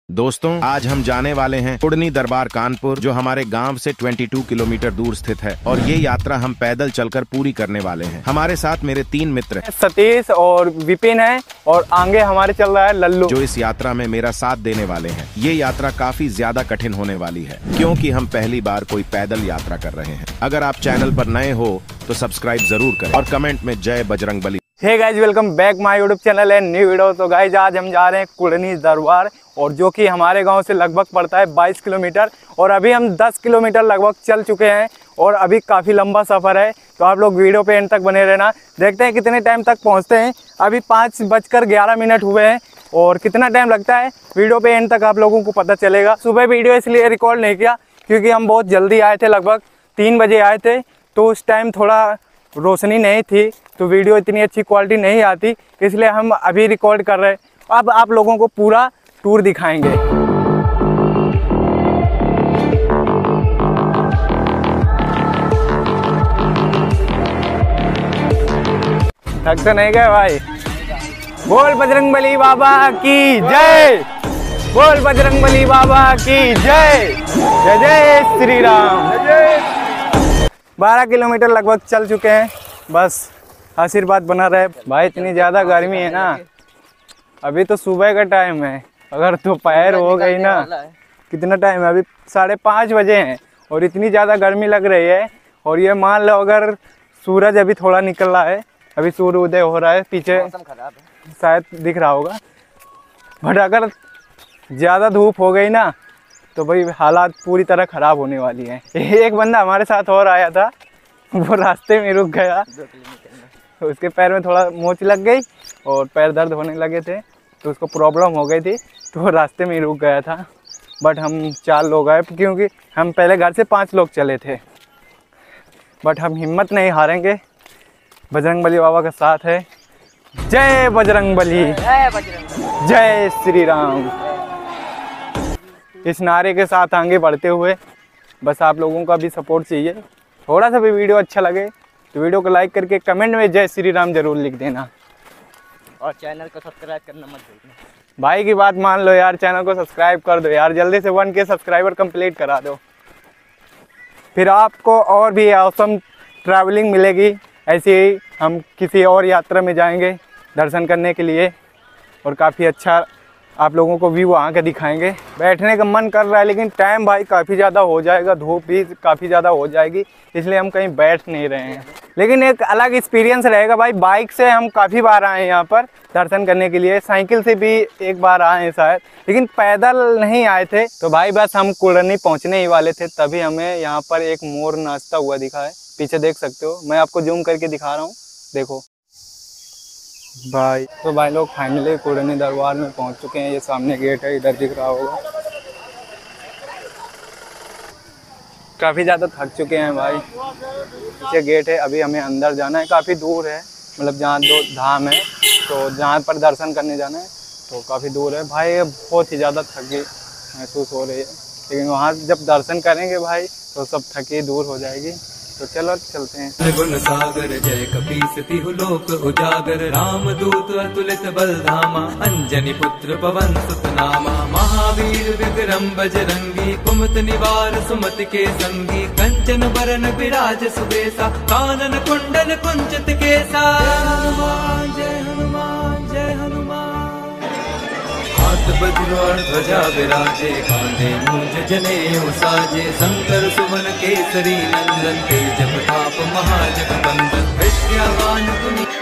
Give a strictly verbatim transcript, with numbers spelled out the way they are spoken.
दोस्तों, आज हम जाने वाले हैं कुड़नी दरबार कानपुर, जो हमारे गांव से बाईस किलोमीटर दूर स्थित है। और ये यात्रा हम पैदल चलकर पूरी करने वाले हैं। हमारे साथ मेरे तीन मित्र सतीश और विपिन है, और आगे हमारे चल रहा है लल्लू, जो इस यात्रा में मेरा साथ देने वाले हैं। ये यात्रा काफी ज्यादा कठिन होने वाली है, क्योंकि हम पहली बार कोई पैदल यात्रा कर रहे हैं। अगर आप चैनल पर नए हो तो सब्सक्राइब जरूर करें और कमेंट में जय Bajrangbali. Hey guys, welcome back my YouTube channel and new video. तो गाइज, आज हम जा रहे हैं कुड़नी दरबार, और जो कि हमारे गांव से लगभग पड़ता है बाईस किलोमीटर, और अभी हम दस किलोमीटर लगभग चल चुके हैं, और अभी काफ़ी लंबा सफ़र है। तो आप लोग वीडियो पे एंड तक बने रहना, देखते हैं कितने टाइम तक पहुंचते हैं। अभी पाँच बजकर ग्यारह मिनट हुए हैं, और कितना टाइम लगता है वीडियो पे एंड तक आप लोगों को पता चलेगा। सुबह वीडियो इसलिए रिकॉर्ड नहीं किया क्योंकि हम बहुत जल्दी आए थे, लगभग तीन बजे आए थे, तो उस टाइम थोड़ा रोशनी नहीं थी, तो वीडियो इतनी अच्छी क्वालिटी नहीं आती, इसलिए हम अभी रिकॉर्ड कर रहे हैं। अब आप लोगों को पूरा टूर दिखाएंगे। थक तो नहीं गए भाई? बोल बजरंगबली बाबा की जय, बोल बजरंगबली बाबा की जय, जय जय श्री राम। बारह किलोमीटर लगभग चल चुके हैं, बस आशीर्वाद बना रहे भाई। इतनी ज़्यादा गर्मी है ना, अभी तो सुबह का टाइम है, अगर दोपहर हो गई ना, कितना टाइम है, अभी साढ़े पाँच बजे हैं, और इतनी ज़्यादा गर्मी लग रही है। और ये मान लो अगर सूरज अभी थोड़ा निकल रहा है, अभी सूर्य उदय हो रहा है, पीछे शायद दिख रहा होगा, बट अगर ज़्यादा धूप हो गई ना तो भाई हालात पूरी तरह ख़राब होने वाली है। एक बंदा हमारे साथ और आया था, वो रास्ते में रुक गया, उसके पैर में थोड़ा मोच लग गई और पैर दर्द होने लगे थे, तो उसको प्रॉब्लम हो गई थी, तो वो रास्ते में ही रुक गया था। बट हम चार लोग आए, क्योंकि हम पहले घर से पांच लोग चले थे, बट हम हिम्मत नहीं हारेंगे, बजरंगबली बाबा का साथ है। जय बजरंगबली, जय श्री राम। इस नारे के साथ आगे बढ़ते हुए, बस आप लोगों का भी सपोर्ट चाहिए। थोड़ा सा भी वीडियो अच्छा लगे तो वीडियो को लाइक करके कमेंट में जय श्री राम जरूर लिख देना, और चैनल को सब्सक्राइब करना मत भूलना। भाई की बात मान लो यार, चैनल को सब्सक्राइब कर दो यार, जल्दी से वन के सब्सक्राइबर कंप्लीट करा दो, फिर आपको और भी ऑसम ट्रैवलिंग मिलेगी। ऐसे ही हम किसी और यात्रा में जाएंगे दर्शन करने के लिए, और काफ़ी अच्छा आप लोगों को व्यू वहाँ के दिखाएंगे। बैठने का मन कर रहा है, लेकिन टाइम भाई काफ़ी ज़्यादा हो जाएगा, धूप भी काफ़ी ज़्यादा हो जाएगी, इसलिए हम कहीं बैठ नहीं रहे हैं। लेकिन एक अलग एक्सपीरियंस रहेगा भाई। बाइक से हम काफ़ी बार आए हैं यहाँ पर दर्शन करने के लिए, साइकिल से भी एक बार आए हैं शायद, लेकिन पैदल नहीं आए थे। तो भाई बस हम कुड़नी पहुँचने ही वाले थे, तभी हमें यहाँ पर एक मोर नाचता हुआ दिखा है, पीछे देख सकते हो, मैं आपको जूम करके दिखा रहा हूँ, देखो भाई। तो भाई लोग फाइनली कुड़नी दरबार में पहुंच चुके हैं। ये सामने गेट है, इधर दिख रहा होगा। काफ़ी ज़्यादा थक चुके हैं भाई, ये गेट है, अभी हमें अंदर जाना है, काफ़ी दूर है, मतलब जहाँ दो धाम है, तो जहाँ पर दर्शन करने जाना है, तो काफ़ी दूर है भाई। बहुत ही ज़्यादा थकी महसूस हो रही है, लेकिन वहाँ जब दर्शन करेंगे भाई तो सब थकी दूर हो जाएगी। तो चलो चलते हैं। गुण सागर जय कपीस तिहु लोक उजागर, राम दूत अतुलित बलधामा, अंजनी पुत्र पवन सुत नामा, महावीर विक्रम बजरंगी, कुमत निवार सुमति के संगी, कंचन बरन विराज सुबेसा, कानन कुंडल कुंचित केसा। हनुमान जय हनुमान जय हनुमान, हाथ वज्र और ध्वजा विराजे, कांधे मूंज जनेऊ साजे, शंकर सुमन केसरी नंदन, तेज प्रताप महाजगवंदन, विद्यावान गुणी